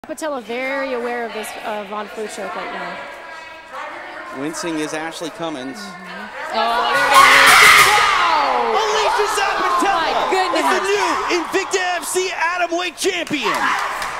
Zappitella very aware of this Von Flue choke right now. Wincing is Ashley Cummins. Oh, there it is. Wow! Alesha Zappitella Oh, my goodness. is the new Invicta FC Atomweight champion.